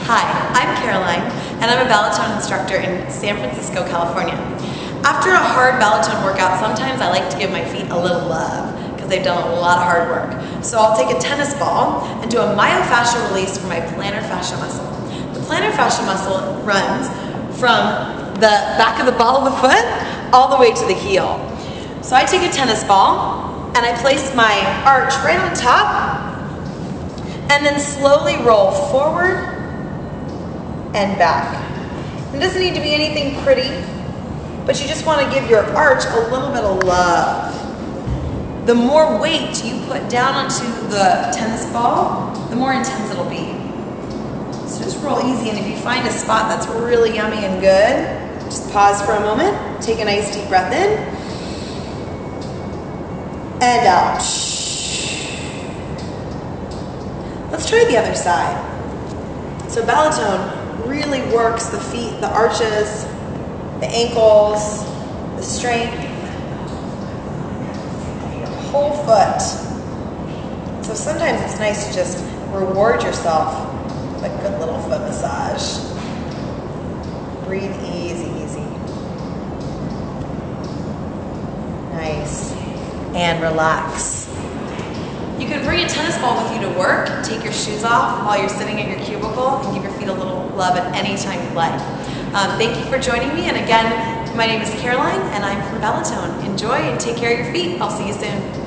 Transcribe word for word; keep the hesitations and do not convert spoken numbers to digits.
Hi, I'm Caroline, and I'm a balletone instructor in San Francisco, California. After a hard balletone workout, sometimes I like to give my feet a little love because they've done a lot of hard work. So I'll take a tennis ball and do a myofascial release for my plantar fascia muscle. The plantar fascia muscle runs from the back of the ball of the foot all the way to the heel. So I take a tennis ball and I place my arch right on top and then slowly roll forward and back. It doesn't need to be anything pretty, but you just want to give your arch a little bit of love. The more weight you put down onto the tennis ball, the more intense it'll be. So just roll easy, and if you find a spot that's really yummy and good, just pause for a moment, take a nice deep breath in, and out. Let's try the other side. So balletone really works the feet, the arches, the ankles, the strength, your whole foot. So sometimes it's nice to just reward yourself with a good little foot massage. Breathe easy, easy. Nice. And relax. You can bring a tennis ball with you to work, take your shoes off while you're sitting at your cubicle, and give your feet a little love at any time you like. Um, thank you for joining me, and again, my name is Caroline, and I'm from Balletone. Enjoy and take care of your feet. I'll see you soon.